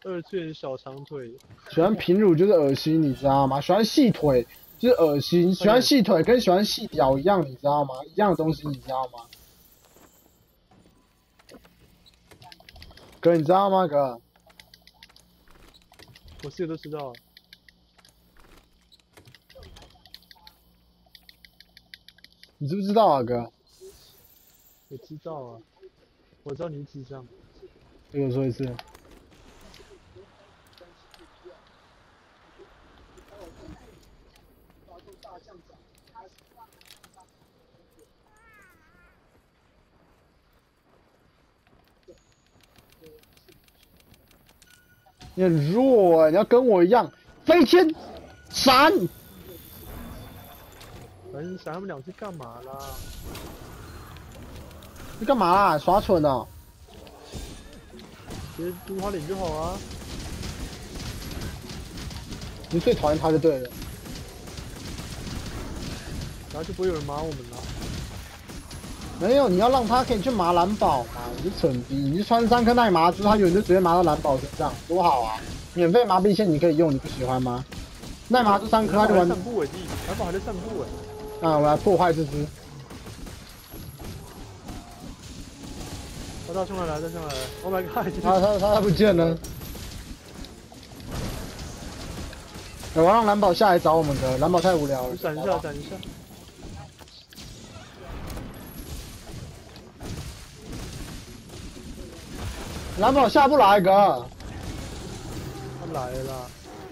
2次元小长腿。 喜欢平乳就是恶心，你知道吗？喜欢细腿就是恶心，喜欢细腿跟喜欢细屌一样，你知道吗？一样的东西，你知道吗？哥，你知道吗？哥， 我这个都知道。 你知不知道啊，哥？ 我知道啊，我知道你智障。 再给我说一次。你很弱啊！你要跟我一样飞天闪。 反正闪他们2次干嘛啦？ 你干嘛啦？耍蠢哦！ 直接嘟他脸就好啊。 你最讨厌他就对了。 然后就不会有人骂我们了。 没有，你要让他可以去麻蓝宝嘛？你是蠢逼，你去穿3颗耐麻珠，他永远就直接麻到蓝宝身上，多好啊！免费麻痹线你可以用，你不喜欢吗？耐麻珠3颗他就完。 散步哎，弟，蓝宝还在散步哎。 啊，我来破坏这只。 大兄来了，大兄来了 ！Oh my god！ 他不见了。我要让蓝宝下来找我们的，蓝宝太无聊了。 闪一下，闪一下。 蓝宝下不来，哥。 他来了。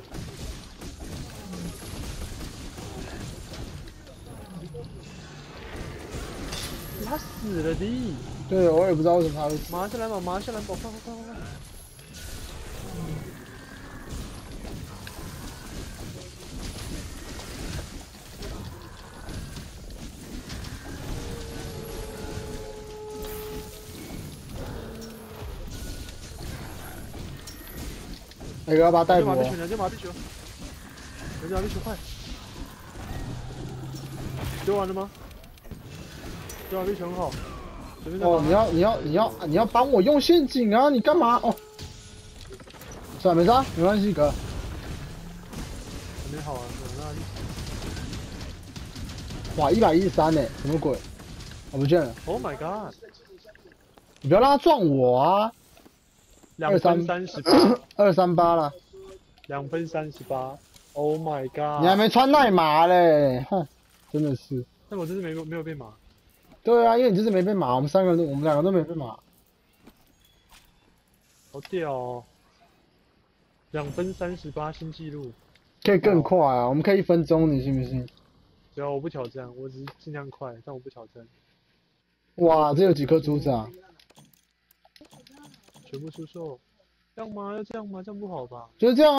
他死了的。 对，我也不知道为什么他会死。 马上蓝宝，马上蓝宝，快！ 那个要把他带走。 两只麻痹球，快！丢完了吗？丢麻痹球很好。 哦，你要帮我用陷阱啊！你干嘛？哦，算了，没事，没关系，哥。 没好啊， 哇，113呢？什么鬼？我不见了。 Oh my god！ 你不要让他撞我啊 ！2分38。 238了。 2分38。Oh my god！ 你还没穿耐麻嘞，哼，真的是。 但我这次没有被骂。 对啊，因为你这次没被骂，我们2个都没被骂。 好屌哦！2分38新纪录。 可以更快啊！我们可以1分钟，你信不信？ 只要我不挑战，我只是尽量快，但我不挑战。 哇，这有几颗珠子啊？ 全部出售。这样吗？要这样吗？这样不好吧？ 就是这样。